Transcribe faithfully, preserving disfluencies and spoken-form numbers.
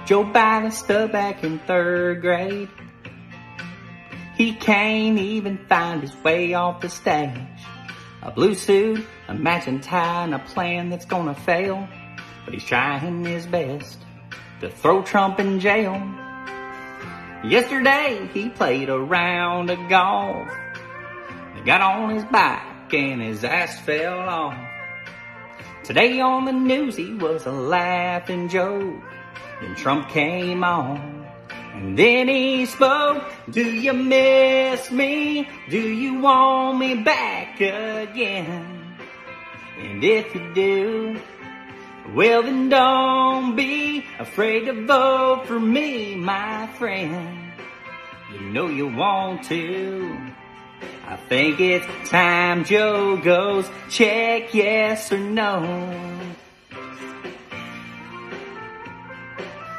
Joe Biden stuck back in third grade. He can't even find his way off the stage. A blue suit, a matching tie, and a plan that's gonna fail. But he's trying his best to throw Trump in jail. Yesterday he played a round of golf. He got on his bike and his ass fell off. Today on the news he was a laughing joke. Then Trump came on, and then he spoke. Do you miss me? Do you want me back again? And if you do, well then don't be afraid to vote for me, my friend. You know you want to. I think it's time Joe goes check yes or no.